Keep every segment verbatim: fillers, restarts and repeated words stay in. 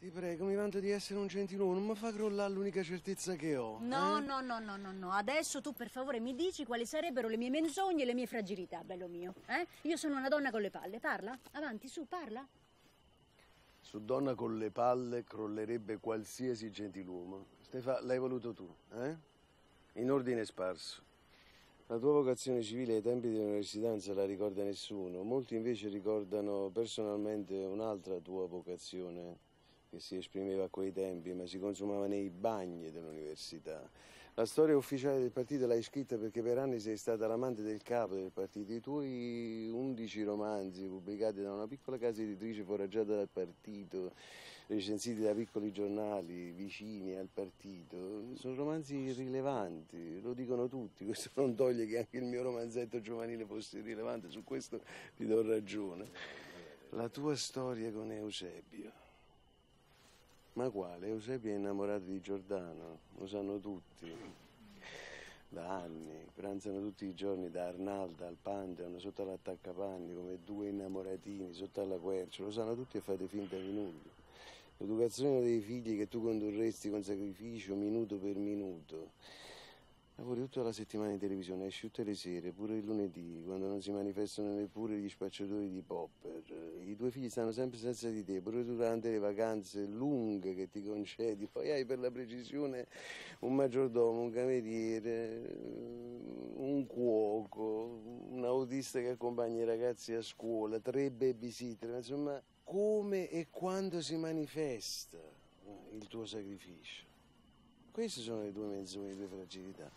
Ti prego, mi vanto di essere un gentiluomo, non mi fa crollare l'unica certezza che ho. No, eh? no, no, no, no, no. Adesso tu per favore mi dici quali sarebbero le mie menzogne e le mie fragilità, bello mio. Eh? Io sono una donna con le palle. Parla? Avanti, su, parla. Su donna con le palle crollerebbe qualsiasi gentiluomo. Stefa, l'hai voluto tu, eh? In ordine sparso. La tua vocazione civile ai tempi dell'università non se la ricorda nessuno. Molti invece ricordano personalmente un'altra tua vocazione che si esprimeva a quei tempi, ma si consumava nei bagni dell'università. La storia ufficiale del partito l'hai scritta perché per anni sei stata l'amante del capo del partito. I tuoi undici romanzi pubblicati da una piccola casa editrice foraggiata dal partito, recensiti da piccoli giornali vicini al partito, sono romanzi irrilevanti, lo dicono tutti. Questo non toglie che anche il mio romanzetto giovanile fosse irrilevante, su questo ti do ragione. La tua storia con Eusebio. Ma quale? Eusebio è innamorato di Giordano, lo sanno tutti. Da anni, pranzano tutti i giorni da Arnalda al Pantheon, sotto all'attaccapanni, come due innamoratini, sotto alla quercia, lo sanno tutti e fate finta di nulla. L'educazione dei figli che tu condurresti con sacrificio minuto per minuto. Lavori tutta la settimana in televisione, esci tutte le sere, pure il lunedì, quando non si manifestano neppure gli spacciatori di popper. I tuoi figli stanno sempre senza di te, pure durante le vacanze lunghe che ti concedi. Poi hai per la precisione un maggiordomo, un cameriere, un cuoco, un autista che accompagna i ragazzi a scuola, tre babysitter, insomma, come e quando si manifesta il tuo sacrificio? Queste sono le tue menzogne, le tue fragilità.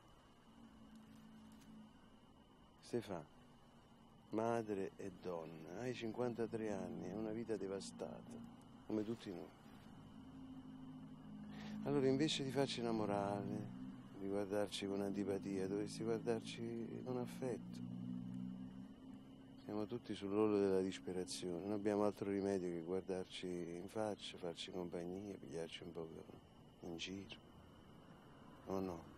Stefano, madre e donna, hai cinquantatré anni, è una vita devastata, come tutti noi. Allora invece di farci innamorare, di guardarci con antipatia, dovresti guardarci con affetto. Siamo tutti sull'orlo della disperazione, non abbiamo altro rimedio che guardarci in faccia, farci compagnia, pigliarci un po' in giro. O no?